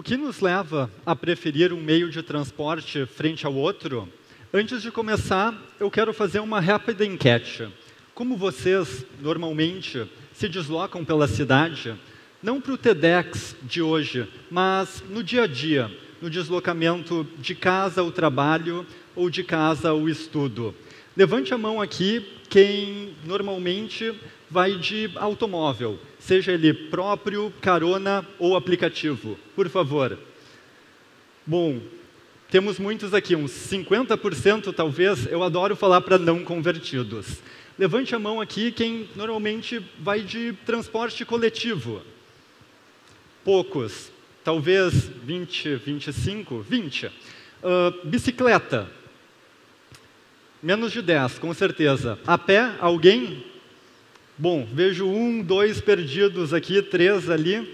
que nos leva a preferir um meio de transporte frente ao outro? Antes de começar, eu quero fazer uma rápida enquete. Como vocês, normalmente, se deslocam pela cidade, não para o TEDx de hoje, mas no dia a dia, no deslocamento de casa ao trabalho ou de casa ao estudo? Levante a mão aqui quem normalmente vai de automóvel, seja ele próprio, carona ou aplicativo. Por favor. Bom, temos muitos aqui, uns 50% talvez. Eu adoro falar para não convertidos. Levante a mão aqui quem normalmente vai de transporte coletivo. Poucos, talvez 20, 25, 20. Bicicleta. Menos de 10, com certeza. A pé, alguém? Bom, vejo 1, 2 perdidos aqui, 3 ali.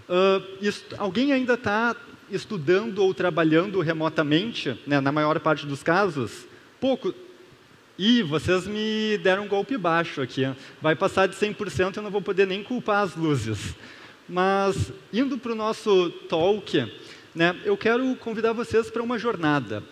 Alguém ainda está estudando ou trabalhando remotamente, né, na maior parte dos casos? Pouco. Ih, vocês me deram um golpe baixo aqui. Vai passar de 100%, eu não vou poder nem culpar as luzes. Mas, indo para o nosso talk, né, eu quero convidar vocês para uma jornada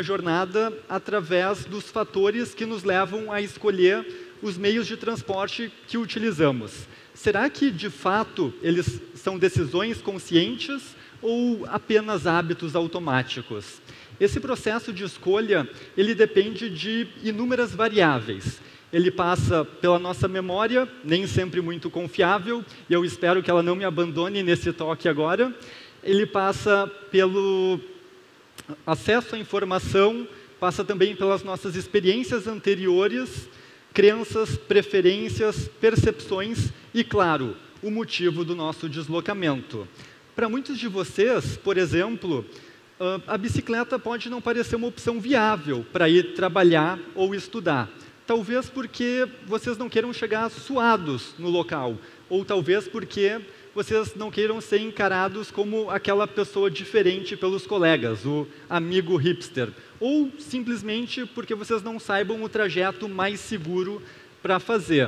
através dos fatores que nos levam a escolher os meios de transporte que utilizamos. Será que, de fato, eles são decisões conscientes ou apenas hábitos automáticos? Esse processo de escolha, ele depende de inúmeras variáveis. Ele passa pela nossa memória, nem sempre muito confiável, e eu espero que ela não me abandone nesse toque agora. Ele passa pelo acesso à informação, passa também pelas nossas experiências anteriores, crenças, preferências, percepções e, claro, o motivo do nosso deslocamento. Para muitos de vocês, por exemplo, a bicicleta pode não parecer uma opção viável para ir trabalhar ou estudar. Talvez porque vocês não queiram chegar suados no local, ou talvez porque vocês não queiram ser encarados como aquela pessoa diferente pelos colegas, o amigo hipster, ou simplesmente porque vocês não saibam o trajeto mais seguro para fazer.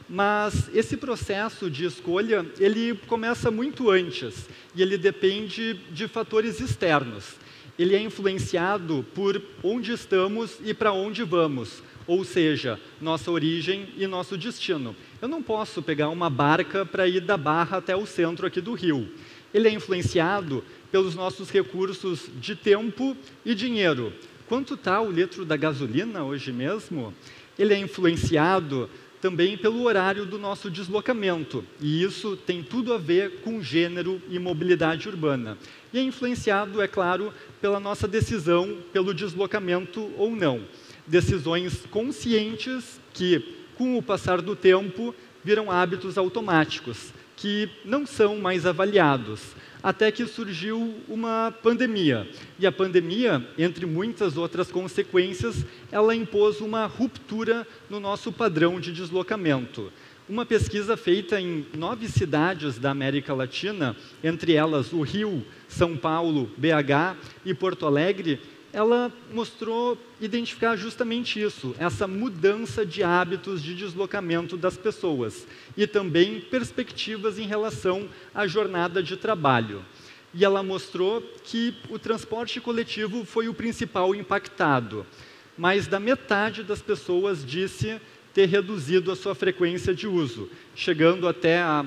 Mas esse processo de escolha, ele começa muito antes, e ele depende de fatores externos. Ele é influenciado por onde estamos e para onde vamos, ou seja, nossa origem e nosso destino. Eu não posso pegar uma barca para ir da Barra até o centro aqui do Rio. Ele é influenciado pelos nossos recursos de tempo e dinheiro. Quanto está o litro da gasolina hoje mesmo? Ele é influenciado também pelo horário do nosso deslocamento, e isso tem tudo a ver com gênero e mobilidade urbana. E é influenciado, é claro, pela nossa decisão pelo deslocamento ou não. Decisões conscientes que, com o passar do tempo, viram hábitos automáticos, que não são mais avaliados, até que surgiu uma pandemia. E a pandemia, entre muitas outras consequências, ela impôs uma ruptura no nosso padrão de deslocamento. Uma pesquisa feita em 9 cidades da América Latina, entre elas o Rio, São Paulo, BH e Porto Alegre, ela mostrou identificar justamente isso, essa mudança de hábitos de deslocamento das pessoas e também perspectivas em relação à jornada de trabalho. E ela mostrou que o transporte coletivo foi o principal impactado. Mais da metade das pessoas disse ter reduzido a sua frequência de uso, chegando até a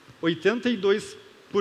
82%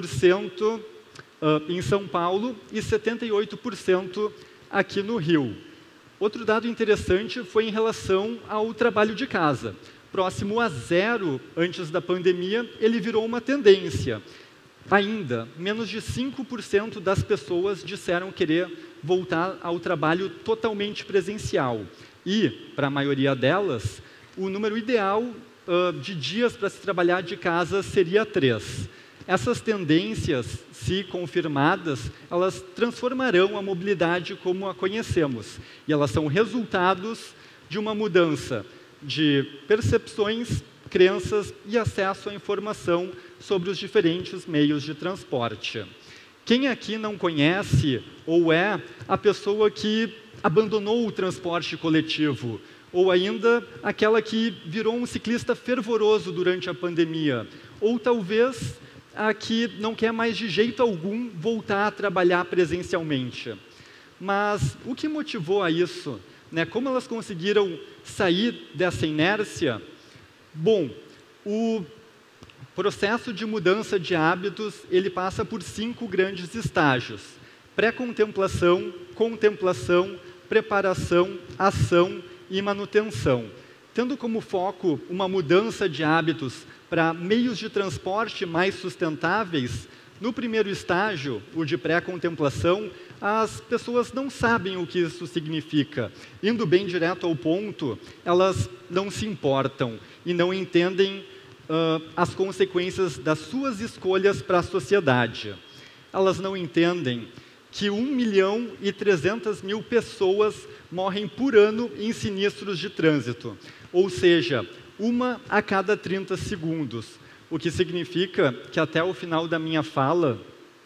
em São Paulo e 78% aqui no Rio. Outro dado interessante foi em relação ao trabalho de casa. Próximo a 0 antes da pandemia, ele virou uma tendência. Ainda, menos de 5% das pessoas disseram querer voltar ao trabalho totalmente presencial. E, para a maioria delas, o número ideal de dias para se trabalhar de casa seria 3. Essas tendências, se confirmadas, elas transformarão a mobilidade como a conhecemos. E elas são resultados de uma mudança de percepções, crenças e acesso à informação sobre os diferentes meios de transporte. Quem aqui não conhece ou é a pessoa que abandonou o transporte coletivo? Ou ainda aquela que virou um ciclista fervoroso durante a pandemia? Ou talvez a que não quer mais de jeito algum voltar a trabalhar presencialmente. Mas o que motivou a isso? Né? Como elas conseguiram sair dessa inércia? Bom, o processo de mudança de hábitos, ele passa por 5 grandes estágios: pré-contemplação, contemplação, preparação, ação e manutenção. Tendo como foco uma mudança de hábitos para meios de transporte mais sustentáveis, no primeiro estágio, o de pré-contemplação, as pessoas não sabem o que isso significa. Indo bem direto ao ponto, elas não se importam e não entendem as consequências das suas escolhas para a sociedade. Elas não entendem que 1.300.000 pessoas morrem por ano em sinistros de trânsito, ou seja, 1 a cada 30 segundos, o que significa que até o final da minha fala,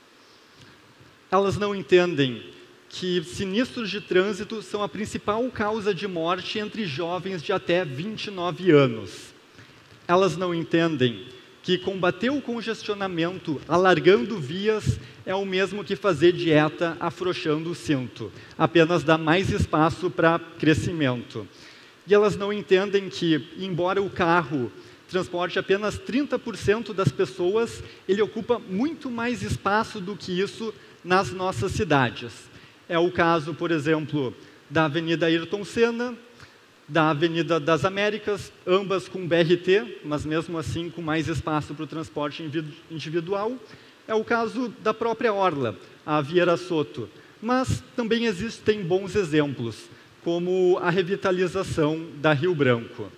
elas não entendem que sinistros de trânsito são a principal causa de morte entre jovens de até 29 anos. Elas não entendem que combater o congestionamento alargando vias é o mesmo que fazer dieta afrouxando o cinto, apenas dá mais espaço para crescimento. E elas não entendem que, embora o carro transporte apenas 30% das pessoas, ele ocupa muito mais espaço do que isso nas nossas cidades. É o caso, por exemplo, da Avenida Ayrton Senna, da Avenida das Américas, ambas com BRT, mas mesmo assim com mais espaço para o transporte individual. É o caso da própria Orla, a Vieira Soto. Mas também existem bons exemplos, como a revitalização da Rio Branco.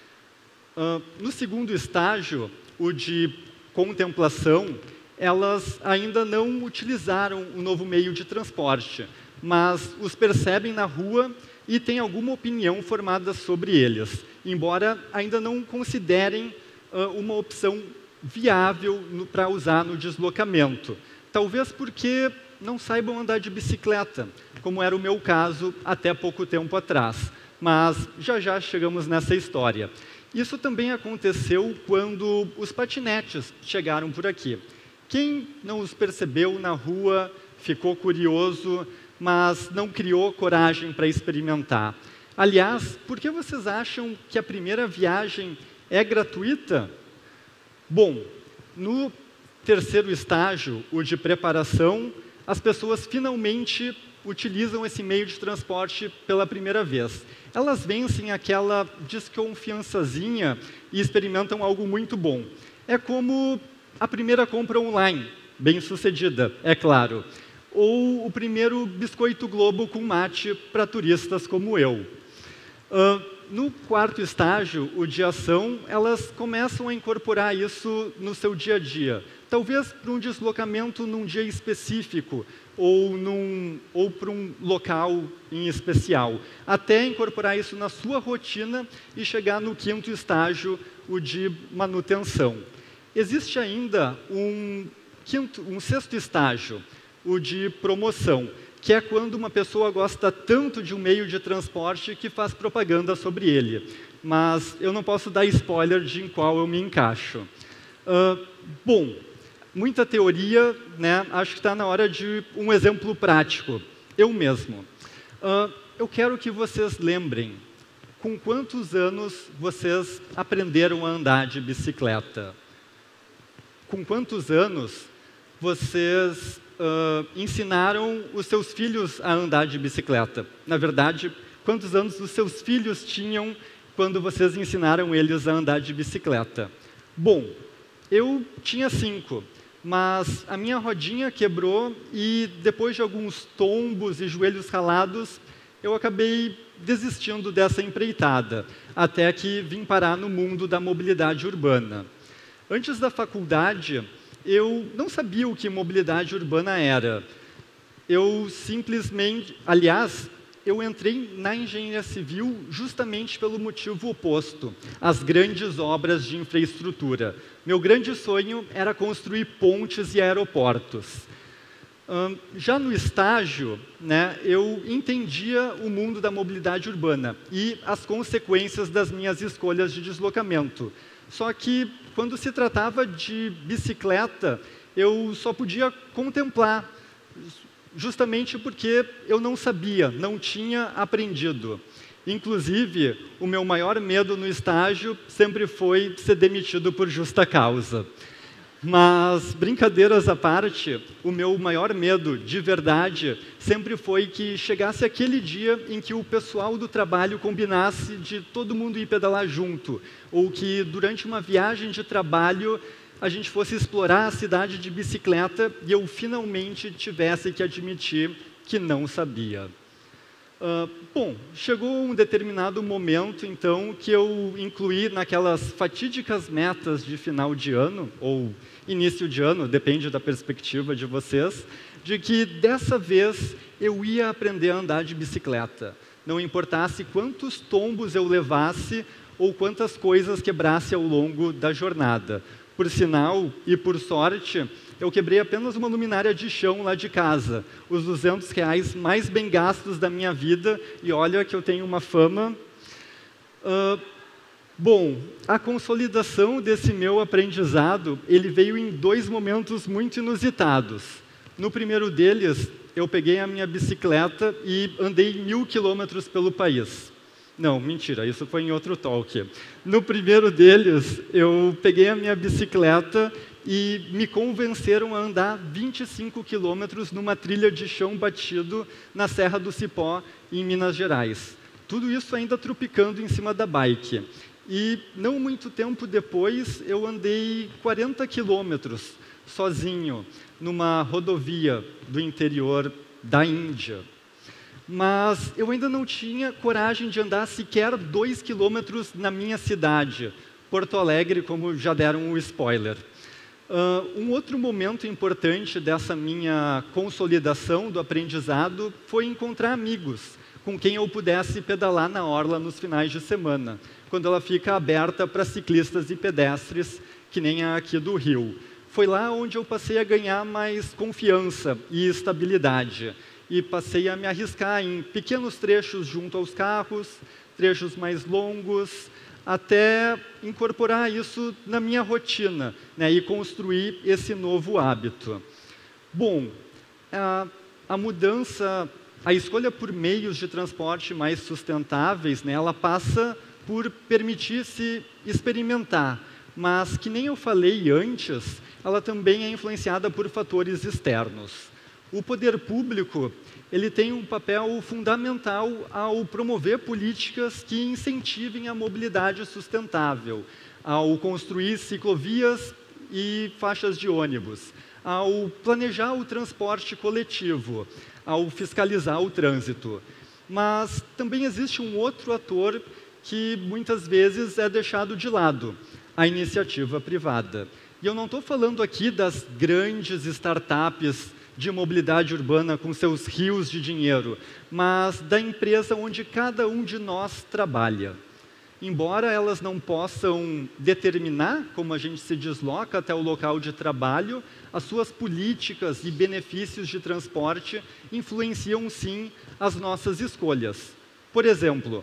No segundo estágio, o de contemplação, elas ainda não utilizaram o novo meio de transporte, mas os percebem na rua e têm alguma opinião formada sobre eles, embora ainda não considerem uma opção viável para usar no deslocamento. Talvez porque não saibam andar de bicicleta, como era o meu caso até pouco tempo atrás. Mas já chegamos nessa história. Isso também aconteceu quando os patinetes chegaram por aqui. Quem não os percebeu na rua, ficou curioso, mas não criou coragem para experimentar? Aliás, por que vocês acham que a primeira viagem é gratuita? Bom, no terceiro estágio, o de preparação, as pessoas finalmente utilizam esse meio de transporte pela primeira vez. Elas vencem aquela desconfiançazinha e experimentam algo muito bom. É como a primeira compra online, bem-sucedida, é claro. Ou o primeiro biscoito Globo com mate para turistas como eu. No quarto estágio, o de ação, elas começam a incorporar isso no seu dia a dia. Talvez para um deslocamento num dia específico, ou para um local em especial. Até incorporar isso na sua rotina e chegar no quinto estágio, o de manutenção. Existe ainda um sexto estágio, o de promoção, que é quando uma pessoa gosta tanto de um meio de transporte que faz propaganda sobre ele. Mas eu não posso dar spoiler de em qual eu me encaixo. Bom, muita teoria, né? Acho que está na hora de um exemplo prático. Eu mesmo. Eu quero que vocês lembrem, com quantos anos vocês aprenderam a andar de bicicleta? Com quantos anos vocês ensinaram os seus filhos a andar de bicicleta? Na verdade, quantos anos os seus filhos tinham quando vocês ensinaram eles a andar de bicicleta? Bom, eu tinha 5, mas a minha rodinha quebrou e depois de alguns tombos e joelhos ralados, eu acabei desistindo dessa empreitada, até que vim parar no mundo da mobilidade urbana. Antes da faculdade, eu não sabia o que mobilidade urbana era. Eu simplesmente... Aliás, eu entrei na engenharia civil justamente pelo motivo oposto, as grandes obras de infraestrutura. Meu grande sonho era construir pontes e aeroportos. Já no estágio, né, eu entendia o mundo da mobilidade urbana e as consequências das minhas escolhas de deslocamento. Só que, quando se tratava de bicicleta, eu só podia contemplar, justamente porque eu não sabia, não tinha aprendido. Inclusive, o meu maior medo no estágio sempre foi ser demitido por justa causa. Mas, brincadeiras à parte, o meu maior medo, de verdade, sempre foi que chegasse aquele dia em que o pessoal do trabalho combinasse de todo mundo ir pedalar junto, ou que, durante uma viagem de trabalho, a gente fosse explorar a cidade de bicicleta e eu finalmente tivesse que admitir que não sabia. Bom, chegou um determinado momento, então, que eu incluí naquelas fatídicas metas de final de ano, ou início de ano, depende da perspectiva de vocês, de que dessa vez eu ia aprender a andar de bicicleta. Não importasse quantos tombos eu levasse ou quantas coisas quebrasse ao longo da jornada. Por sinal, e por sorte, eu quebrei apenas uma luminária de chão lá de casa, os R$200 mais bem gastos da minha vida, e olha que eu tenho uma fama. Bom, a consolidação desse meu aprendizado, ele veio em 2 momentos muito inusitados. No primeiro deles, eu peguei a minha bicicleta e andei 1.000 quilômetros pelo país. Não, mentira, isso foi em outro talk. No primeiro deles, eu peguei a minha bicicleta e me convenceram a andar 25 quilômetros numa trilha de chão batido na Serra do Cipó, em Minas Gerais. Tudo isso ainda tropicando em cima da bike. E não muito tempo depois, eu andei 40 quilômetros sozinho numa rodovia do interior da Índia. Mas eu ainda não tinha coragem de andar sequer 2 quilômetros na minha cidade, Porto Alegre, como já deram o spoiler. Um outro momento importante dessa minha consolidação do aprendizado foi encontrar amigos com quem eu pudesse pedalar na orla nos finais de semana, quando ela fica aberta para ciclistas e pedestres, que nem a aqui do Rio. Foi lá onde eu passei a ganhar mais confiança e estabilidade, e passei a me arriscar em pequenos trechos junto aos carros, trechos mais longos, até incorporar isso na minha rotina, né, e construir esse novo hábito. Bom, a mudança, a escolha por meios de transporte mais sustentáveis, né, ela passa por permitir-se experimentar, mas, que nem eu falei antes, ela também é influenciada por fatores externos. O poder público, ele tem um papel fundamental ao promover políticas que incentivem a mobilidade sustentável, ao construir ciclovias e faixas de ônibus, ao planejar o transporte coletivo, ao fiscalizar o trânsito. Mas também existe um outro ator que muitas vezes é deixado de lado, a iniciativa privada. E eu não estou falando aqui das grandes startups de mobilidade urbana com seus rios de dinheiro, mas da empresa onde cada um de nós trabalha. Embora elas não possam determinar como a gente se desloca até o local de trabalho, as suas políticas e benefícios de transporte influenciam, sim, as nossas escolhas. Por exemplo,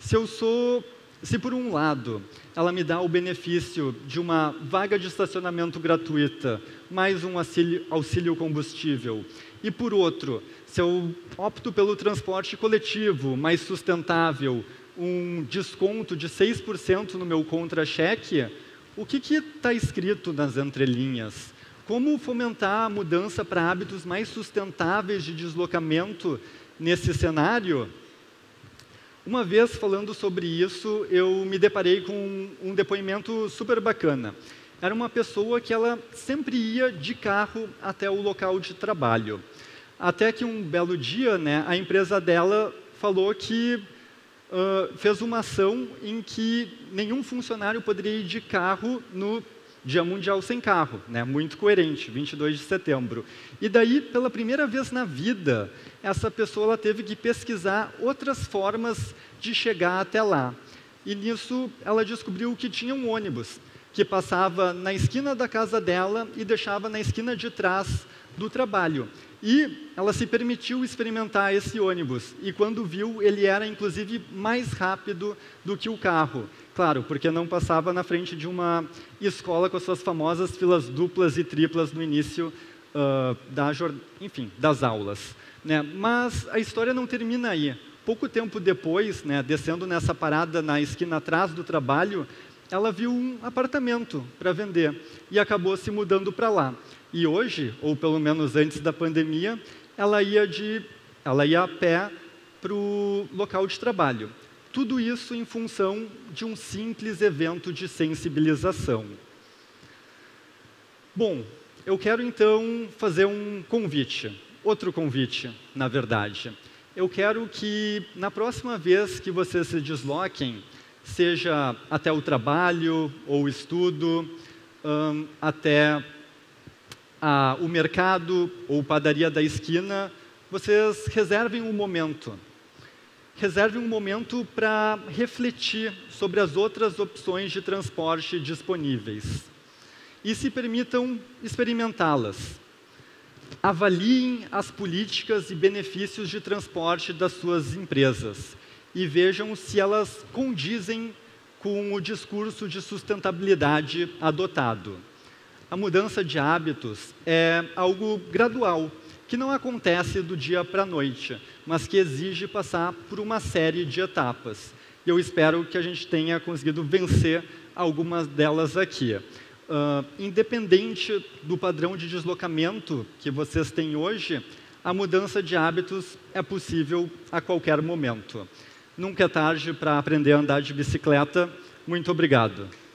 se por um lado ela me dá o benefício de uma vaga de estacionamento gratuita, mais um auxílio combustível, e por outro, se eu opto pelo transporte coletivo, mais sustentável, um desconto de 6% no meu contra-cheque, o que está escrito nas entrelinhas? Como fomentar a mudança para hábitos mais sustentáveis de deslocamento nesse cenário? Uma vez, falando sobre isso, eu me deparei com um depoimento super bacana. Era uma pessoa que ela sempre ia de carro até o local de trabalho. Até que um belo dia, né, a empresa dela falou que fez uma ação em que nenhum funcionário poderia ir de carro no Dia Mundial Sem Carro, né? Muito coerente, 22 de setembro. E daí, pela primeira vez na vida, essa pessoa ela teve que pesquisar outras formas de chegar até lá. E nisso, ela descobriu que tinha um ônibus que passava na esquina da casa dela e deixava na esquina de trás do trabalho. E ela se permitiu experimentar esse ônibus. E quando viu, ele era, inclusive, mais rápido do que o carro. Claro, porque não passava na frente de uma escola com as suas famosas filas duplas e triplas no início das aulas. Né? Mas a história não termina aí. Pouco tempo depois, né, descendo nessa parada na esquina atrás do trabalho, ela viu um apartamento para vender e acabou se mudando para lá. E hoje, ou pelo menos antes da pandemia, ela ia a pé para o local de trabalho. Tudo isso em função de um simples evento de sensibilização. Bom, eu quero então fazer um convite, outro convite, na verdade. Eu quero que, na próxima vez que vocês se desloquem, seja até o trabalho ou o estudo, até o mercado ou padaria da esquina, vocês reservem um momento. Reservem um momento para refletir sobre as outras opções de transporte disponíveis. E se permitam experimentá-las. Avaliem as políticas e benefícios de transporte das suas empresas e vejam se elas condizem com o discurso de sustentabilidade adotado. A mudança de hábitos é algo gradual, que não acontece do dia para a noite, mas que exige passar por uma série de etapas. E eu espero que a gente tenha conseguido vencer algumas delas aqui. Independente do padrão de deslocamento que vocês têm hoje, a mudança de hábitos é possível a qualquer momento. Nunca é tarde para aprender a andar de bicicleta. Muito obrigado.